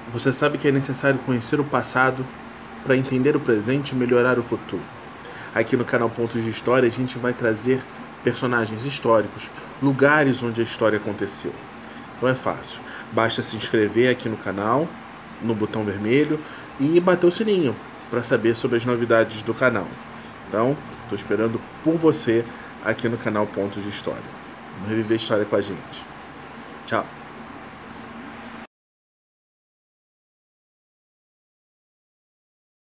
Você sabe que é necessário conhecer o passado para entender o presente e melhorar o futuro. Aqui no canal Pontos de História a gente vai trazer personagens históricos, lugares onde a história aconteceu. Então é fácil, basta se inscrever aqui no canal, no botão vermelho e bater o sininho para saber sobre as novidades do canal. Então, estou esperando por você aqui no canal Pontos de História. Vamos reviver a história com a gente. Tchau!